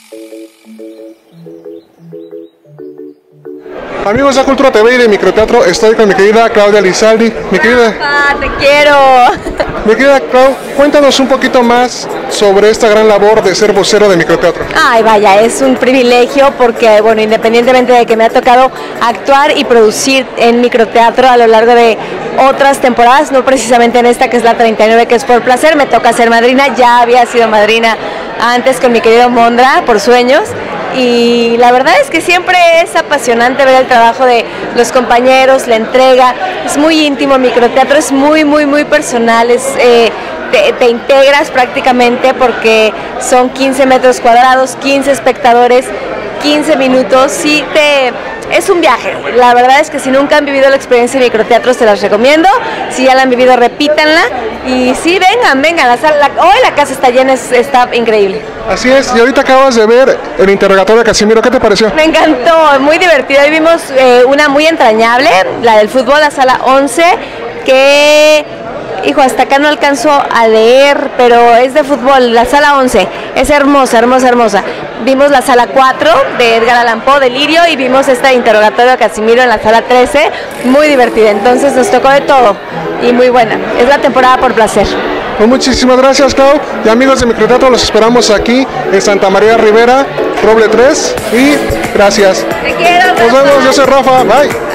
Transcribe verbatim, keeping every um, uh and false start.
Amigos de Cultura T V y de Microteatro, estoy con mi querida Claudia Lizaldi. Mi querida... ¡Ah, te quiero! Mi querida Clau, cuéntanos un poquito más sobre esta gran labor de ser vocero de Microteatro. Ay, vaya, es un privilegio porque, bueno, independientemente de que me ha tocado actuar y producir en Microteatro a lo largo de otras temporadas, no precisamente en esta que es la treinta y nueve, que es por placer, me toca ser madrina, ya había sido madrina antes con mi querido Mondra, por Sueños, y la verdad es que siempre es apasionante ver el trabajo de los compañeros, la entrega, es muy íntimo, Microteatro es muy, muy, muy personal, es... Eh, Te, te integras prácticamente porque son quince metros cuadrados, quince espectadores, quince minutos, sí te, es un viaje. La verdad es que si nunca han vivido la experiencia de Microteatro se las recomiendo, si ya la han vivido repítanla y sí, vengan, vengan, la sala, la, hoy la casa está llena, es, está increíble. Así es, y ahorita acabas de ver el interrogatorio de Casimiro, ¿qué te pareció? Me encantó, muy divertido, hoy vimos eh, una muy entrañable, la del fútbol, la sala once, que... Hijo, hasta acá no alcanzo a leer, pero es de fútbol, la sala once, es hermosa, hermosa, hermosa. Vimos la sala cuatro de Edgar Allan Poe, Delirio, y vimos este interrogatorio de Casimiro en la sala trece, muy divertida, entonces nos tocó de todo y muy buena. Es la temporada por placer. Pues muchísimas gracias, Clau, y amigos de Microteatro, los esperamos aquí en Santa María Rivera, Roble tres, y gracias. Te quiero, Nos vemos, yo soy Rafa, bye.